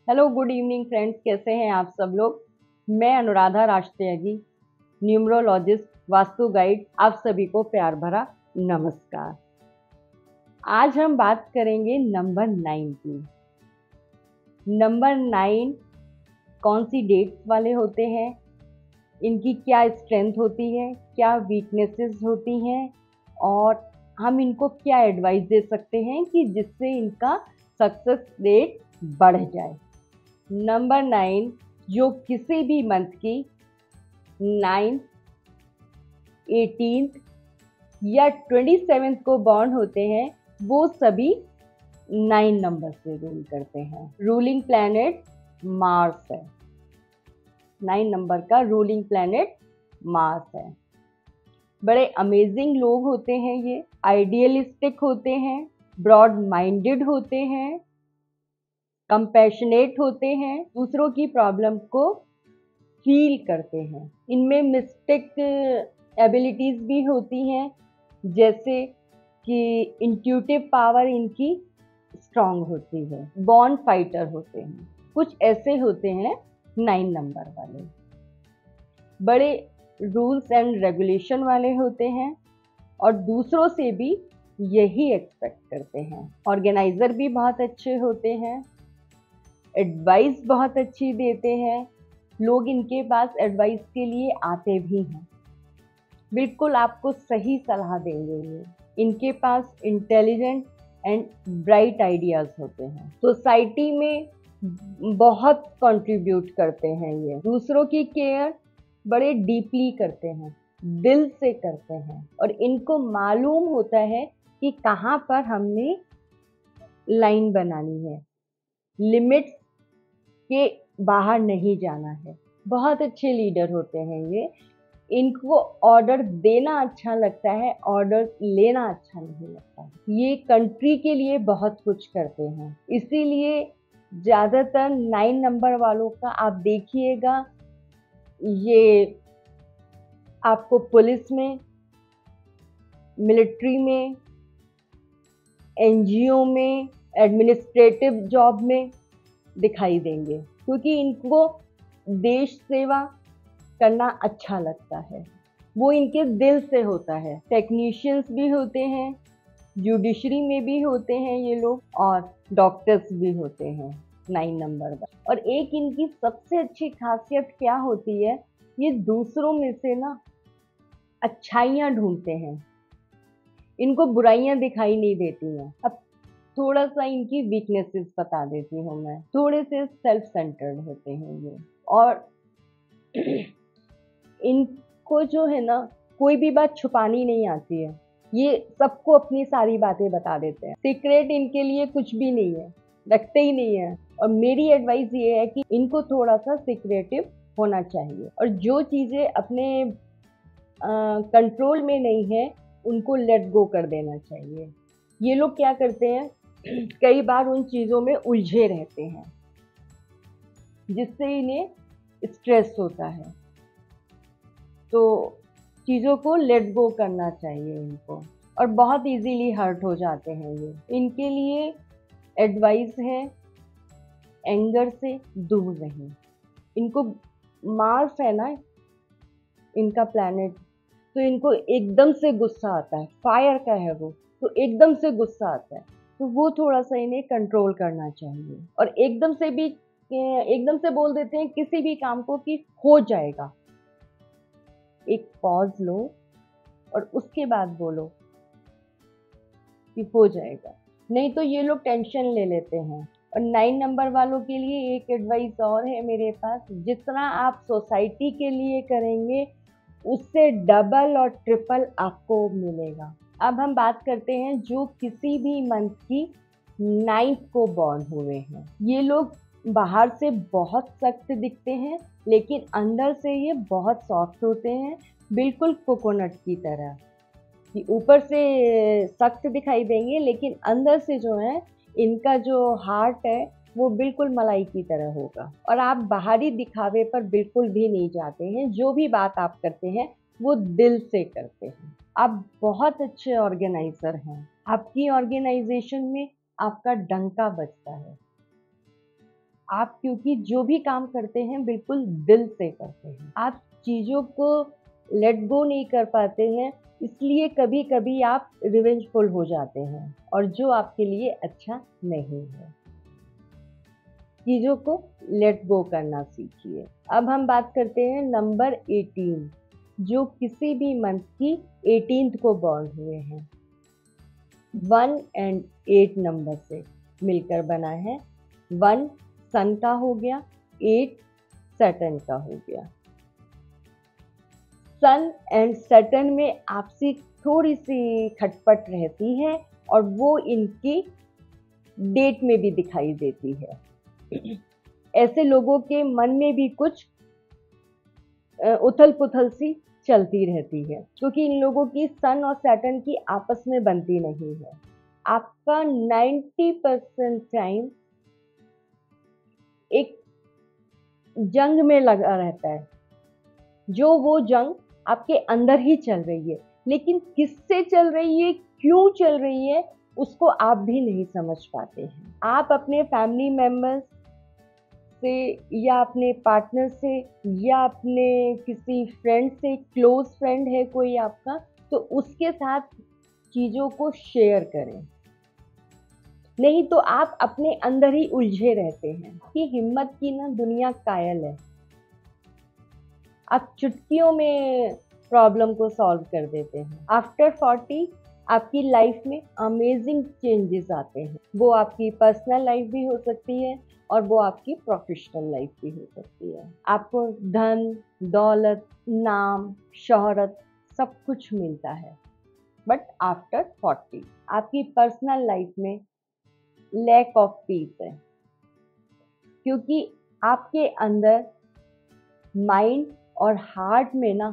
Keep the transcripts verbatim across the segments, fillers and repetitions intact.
Hello good evening friends, कैसे हैं आप सब लोग। मैं अनुराधा राजत्यागी, न्यूमरोलॉजिस्ट, वास्तु गाइड, आप सभी को प्यार भरा नमस्कार। आज हम बात करेंगे नंबर नाइन की। नंबर नाइन कौन सी डेट्स वाले होते हैं, इनकी क्या स्ट्रेंथ होती है, क्या वीकनेसेस होती हैं और हम इनको क्या एडवाइस दे सकते हैं कि जिससे इनका सक्सेस रेट बढ़ जाए। नंबर नाइन जो किसी भी मंथ की नाइन्थ, एटीन्थ या ट्वेंटी सेवेंथ को बॉर्न होते हैं, वो सभी नाइन नंबर से रूल करते हैं। रूलिंग प्लैनेट मार्स है। नाइन नंबर का रूलिंग प्लैनेट मार्स है। बड़े अमेजिंग लोग होते हैं ये, आइडियलिस्टिक होते हैं, ब्रॉड माइंडेड होते हैं, कंपैशनेट होते हैं, दूसरों की प्रॉब्लम को फील करते हैं। इनमें मिस्टिक एबिलिटीज भी होती हैं, जैसे कि इंट्यूटिव पावर इनकी स्ट्रांग होती है, बॉर्न फाइटर होते हैं। कुछ ऐसे होते हैं नाइन नंबर वाले। बड़े रूल्स एंड रेगुलेशन वाले होते हैं और दूसरों से भी यही एक्सपेक्ट करते हैं। ऑर्गेनाइजर भी बहुत अच्छे होते हैं, एडवाइस बहुत अच्छी देते हैं। लोग इनके पास एडवाइस के लिए आते भी हैं, बिल्कुल आपको सही सलाह देंगे ये। इनके पास इंटेलिजेंट एंड ब्राइट आइडियाज़ होते हैं। सोसाइटी में बहुत कंट्रीब्यूट करते हैं ये। दूसरों की केयर बड़े डीपली करते हैं, दिल से करते हैं और इनको मालूम होता है कि कहाँ पर हमने लाइन बनानी है, लिमिट्स के बाहर नहीं जाना है। बहुत अच्छे लीडर होते हैं ये। इनको ऑर्डर देना अच्छा लगता है, ऑर्डर लेना अच्छा नहीं लगता है। ये कंट्री के लिए बहुत कुछ करते हैं, इसीलिए ज़्यादातर नाइन नंबर वालों का आप देखिएगा, ये आपको पुलिस में, मिलिट्री में, एनजीओ में, एडमिनिस्ट्रेटिव जॉब में दिखाई देंगे, क्योंकि इनको देश सेवा करना अच्छा लगता है। वो इनके दिल से होता है। टेक्नीशियंस भी होते हैं, जुडिशरी में भी होते हैं ये लोग, और डॉक्टर्स भी होते हैं नाइन नंबर का। और एक इनकी सबसे अच्छी खासियत क्या होती है, ये दूसरों में से ना अच्छाइयाँ ढूंढते हैं। इनको बुराइयाँ दिखाई नहीं देती हैं। अब थोड़ा सा इनकी वीकनेसेस बता देती हूँ मैं। थोड़े से सेल्फ सेंटर्ड होते हैं ये, और इनको जो है ना, कोई भी बात छुपानी नहीं आती है। ये सबको अपनी सारी बातें बता देते हैं। सीक्रेट इनके लिए कुछ भी नहीं है, रखते ही नहीं है। और मेरी एडवाइस ये है कि इनको थोड़ा सा सीक्रेटिव होना चाहिए, और जो चीज़ें अपने कंट्रोल में नहीं है उनको लेट गो कर देना चाहिए। ये लोग क्या करते हैं, कई बार उन चीज़ों में उलझे रहते हैं, जिससे इन्हें स्ट्रेस होता है। तो चीज़ों को लेट गो करना चाहिए इनको, और बहुत इजीली हर्ट हो जाते हैं ये। इनके लिए एडवाइस है, एंगर से दूर रहें। इनको मार्स है ना इनका प्लैनेट, तो इनको एकदम से गुस्सा आता है, फायर का है वो, तो एकदम से गुस्सा आता है। तो वो थोड़ा सा इन्हें कंट्रोल करना चाहिए। और एकदम से भी एकदम से बोल देते हैं किसी भी काम को कि हो जाएगा। एक पॉज लो और उसके बाद बोलो कि हो जाएगा, नहीं तो ये लोग टेंशन ले लेते हैं। और नाइन नंबर वालों के लिए एक एडवाइस और है मेरे पास, जितना आप सोसाइटी के लिए करेंगे उससे डबल और ट्रिपल आपको मिलेगा। अब हम बात करते हैं जो किसी भी मंथ की नाइन्थ को बॉर्न हुए हैं। ये लोग बाहर से बहुत सख्त दिखते हैं, लेकिन अंदर से ये बहुत सॉफ्ट होते हैं, बिल्कुल कोकोनट की तरह। कि ऊपर से सख्त दिखाई देंगे, लेकिन अंदर से जो है इनका जो हार्ट है वो बिल्कुल मलाई की तरह होगा। और आप बाहरी दिखावे पर बिल्कुल भी नहीं जाते हैं। जो भी बात आप करते हैं वो दिल से करते हैं। आप बहुत अच्छे ऑर्गेनाइजर हैं। आपकी ऑर्गेनाइजेशन में आपका डंका बजता है। आप क्योंकि जो भी काम करते हैं बिल्कुल दिल से करते हैं, आप चीज़ों को लेट गो नहीं कर पाते हैं, इसलिए कभी कभी आप रिवेंजफुल हो जाते हैं और जो आपके लिए अच्छा नहीं है। चीज़ों को लेट गो करना सीखिए। अब हम बात करते हैं नंबर एटीन, जो किसी भी मंथ की एटीन्थ को बॉर्न हुए हैं। वन एंड एट नंबर से मिलकर बना है। वन सन का हो गया, एट सैटर्न का हो गया। सन एंड सैटर्न में आपसी थोड़ी सी खटपट रहती है और वो इनकी डेट में भी दिखाई देती है। ऐसे लोगों के मन में भी कुछ उथल पुथल सी चलती रहती है, क्योंकि इन लोगों की सन और सैटर्न की आपस में बनती नहीं है। आपका नाइन्टी परसेंट टाइम एक जंग में लगा रहता है, जो वो जंग आपके अंदर ही चल रही है, लेकिन किससे चल रही है, क्यों चल रही है, उसको आप भी नहीं समझ पाते हैं। आप अपने फैमिली मेंबर्स से या अपने पार्टनर से या अपने किसी फ्रेंड से, क्लोज फ्रेंड है कोई आपका, तो उसके साथ चीज़ों को शेयर करें, नहीं तो आप अपने अंदर ही उलझे रहते हैं। कि हिम्मत की ना दुनिया कायल है, आप चुटकियों में प्रॉब्लम को सॉल्व कर देते हैं। आफ्टर फोर्टी आपकी लाइफ में अमेजिंग चेंजेस आते हैं। वो आपकी पर्सनल लाइफ भी हो सकती है और वो आपकी प्रोफेशनल लाइफ भी हो सकती है। आपको धन, दौलत, नाम, शोहरत सब कुछ मिलता है, बट आफ्टर फोर्टी आपकी पर्सनल लाइफ में लैक ऑफ पीस है, क्योंकि आपके अंदर माइंड और हार्ट में ना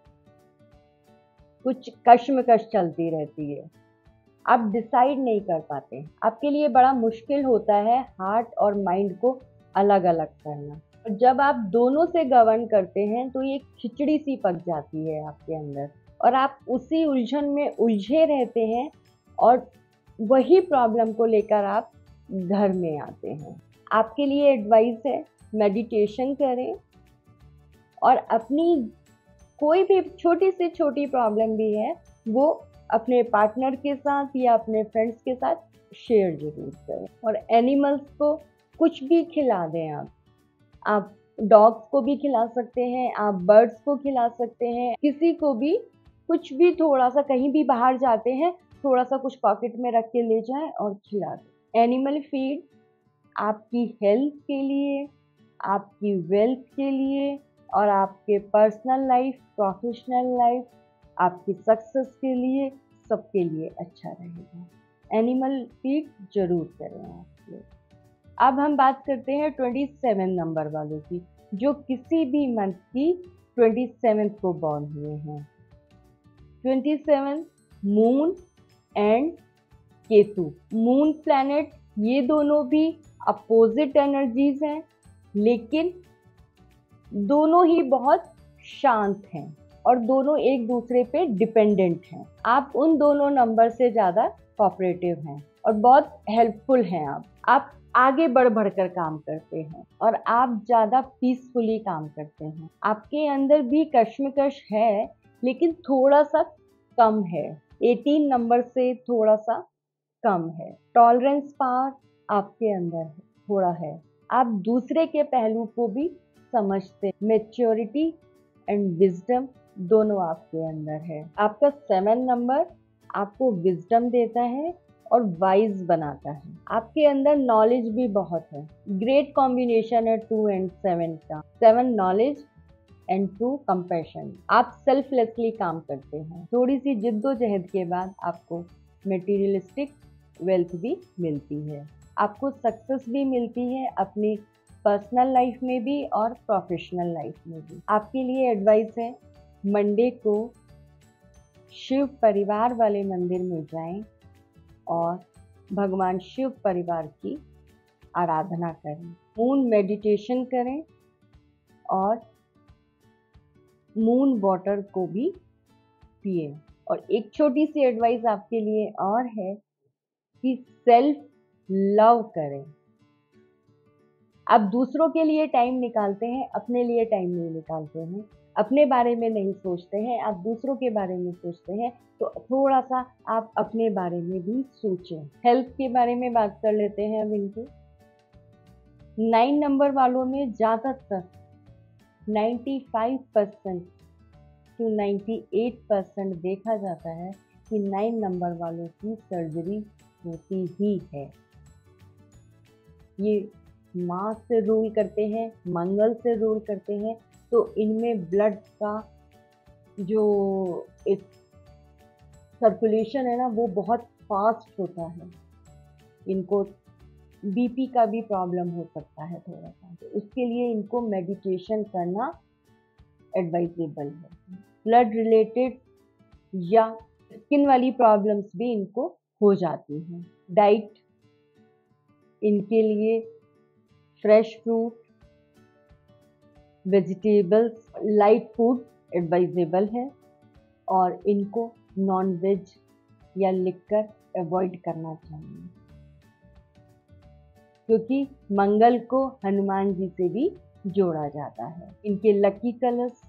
कुछ कश्मकश चलती रहती है। आप डिसाइड नहीं कर पाते। आपके लिए बड़ा मुश्किल होता है हार्ट और माइंड को अलग अलग करना। और जब आप दोनों से गवर्न करते हैं तो ये खिचड़ी सी पक जाती है आपके अंदर और आप उसी उलझन में उलझे रहते हैं और वही प्रॉब्लम को लेकर आप घर में आते हैं। आपके लिए एडवाइस है, मेडिटेशन करें और अपनी कोई भी छोटी से छोटी प्रॉब्लम भी है वो अपने पार्टनर के साथ या अपने फ्रेंड्स के साथ शेयर जरूर करें। और एनिमल्स को कुछ भी खिला दें। आप आप डॉग्स को भी खिला सकते हैं, आप बर्ड्स को खिला सकते हैं, किसी को भी कुछ भी, थोड़ा सा कहीं भी बाहर जाते हैं थोड़ा सा कुछ पॉकेट में रख के ले जाएं और खिला दें। एनिमल फीड आपकी हेल्थ के लिए, आपकी वेल्थ के लिए और आपके पर्सनल लाइफ, प्रोफेशनल लाइफ, आपकी सक्सेस के लिए, सबके लिए अच्छा रहेगा। एनिमल फीड जरूर करें आप लोग। अब हम बात करते हैं सत्ताईस नंबर वालों की, जो किसी भी मंथ की सत्ताईस को बॉर्न हुए हैं। सत्ताईस moon and Ketu, moon planet, ये दोनों भी अपोजिट एनर्जीज हैं, लेकिन दोनों ही बहुत शांत हैं और दोनों एक दूसरे पे डिपेंडेंट हैं। आप उन दोनों नंबर से ज़्यादा कोऑपरेटिव हैं और बहुत हेल्पफुल हैं। आप आप आगे बढ़ बढ़ कर काम करते हैं और आप ज़्यादा पीसफुली काम करते हैं। आपके अंदर भी कश्मकश है, लेकिन थोड़ा सा कम है, अठारह नंबर से थोड़ा सा कम है। टॉलरेंस पावर आपके अंदर है, थोड़ा है। आप दूसरे के पहलू को भी समझते, मैच्योरिटी एंड विजडम दोनों आपके अंदर है। आपका सेवन नंबर आपको विजडम देता है और वाइज बनाता है। आपके अंदर नॉलेज भी बहुत है। ग्रेट कॉम्बिनेशन है टू एंड सेवन का। Seven knowledge and two compassion. आप सेल्फलेसली काम करते हैं। थोड़ी सी जिद्दोजहद के बाद आपको मटेरियलिस्टिक वेल्थ भी मिलती है, आपको सक्सेस भी मिलती है अपनी पर्सनल लाइफ में भी और प्रोफेशनल लाइफ में भी। आपके लिए एडवाइस है, मंडे को शिव परिवार वाले मंदिर में जाएं और भगवान शिव परिवार की आराधना करें, मून मेडिटेशन करें और मून वाटर को भी पिए। और एक छोटी सी एडवाइस आपके लिए और है कि सेल्फ लव करें। आप दूसरों के लिए टाइम निकालते हैं, अपने लिए टाइम नहीं निकालते हैं, अपने बारे में नहीं सोचते हैं, आप दूसरों के बारे में सोचते हैं, तो थोड़ा सा आप अपने बारे में भी सोचें। हेल्थ के बारे में बात कर लेते हैं अब इनके। नाइन नंबर वालों में ज़्यादातर पचानवे परसेंट टू अट्ठानवे परसेंट देखा जाता है कि नाइन नंबर वालों की सर्जरी होती ही है। ये मार्स से रूल करते हैं, मंगल से रूल करते हैं, तो इनमें ब्लड का जो एक सर्कुलेशन है ना वो बहुत फास्ट होता है। इनको बीपी का भी प्रॉब्लम हो सकता है थोड़ा सा, तो उसके लिए इनको मेडिटेशन करना एडवाइजेबल है। ब्लड रिलेटेड या स्किन वाली प्रॉब्लम्स भी इनको हो जाती हैं। डाइट इनके लिए fresh fruit, vegetables, light food advisable है, और इनको नॉन वेज या लिकर अवॉइड करना चाहिए, क्योंकि मंगल को हनुमान जी से भी जोड़ा जाता है। इनके lucky colours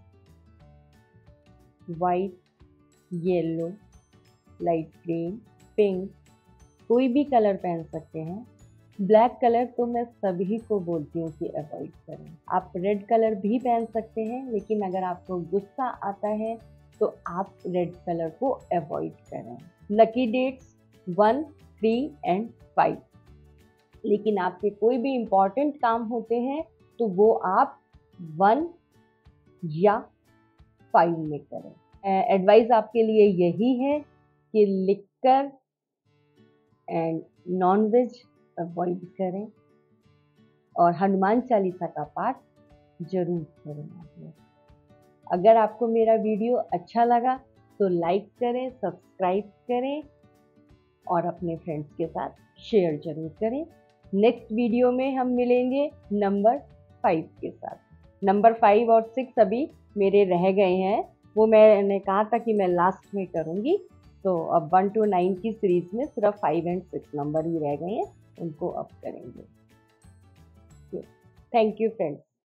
white, yellow, light green, pink, कोई भी कलर पहन सकते हैं। ब्लैक कलर तो मैं सभी को बोलती हूँ कि अवॉइड करें। आप रेड कलर भी पहन सकते हैं, लेकिन अगर आपको गुस्सा आता है तो आप रेड कलर को अवॉइड करें। Lucky dates one, three and five, लेकिन आपके कोई भी इम्पॉर्टेंट काम होते हैं तो वो आप वन या फाइव में करें। एडवाइस आपके लिए यही है कि liquor and non veg avoid करें, और हनुमान चालीसा का पाठ जरूर करें आप लोग। अगर आपको मेरा वीडियो अच्छा लगा तो लाइक करें, सब्सक्राइब करें और अपने फ्रेंड्स के साथ शेयर जरूर करें। नेक्स्ट वीडियो में हम मिलेंगे नंबर फाइव के साथ। नंबर फाइव और सिक्स अभी मेरे रह गए हैं, वो मैंने कहा था कि मैं लास्ट में करूँगी, तो अब वन टू नाइन की सीरीज में सिर्फ फाइव एंड सिक्स नंबर ही रह गए हैं, उनको अब करेंगे। Thank you friends.